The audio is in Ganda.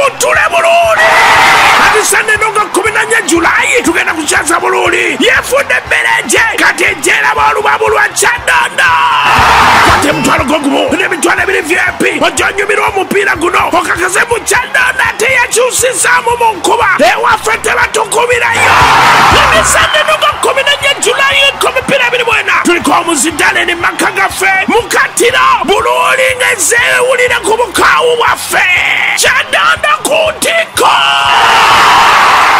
utule bululi ati Sunday nga 14 Julayi tugenda kukyaza bululi yefudde mbereje kati ejjeera b'olubabu lwa Kyadondo kwate emitwalo gogumu n'emitwalo ebiri VIP ojonyumirwa omupiira guno okakase mu Kyadondo ate yakyusisaamu mu nkuba ewaffe tebatukubirayo Sunday nga 14 Julayi emipiira ebiri mwena tuliko omuzidale ne maka gaffe mukatiro bululi ng'ezeewulire ku bukaawu bwaffe Kyadondo ku ntiko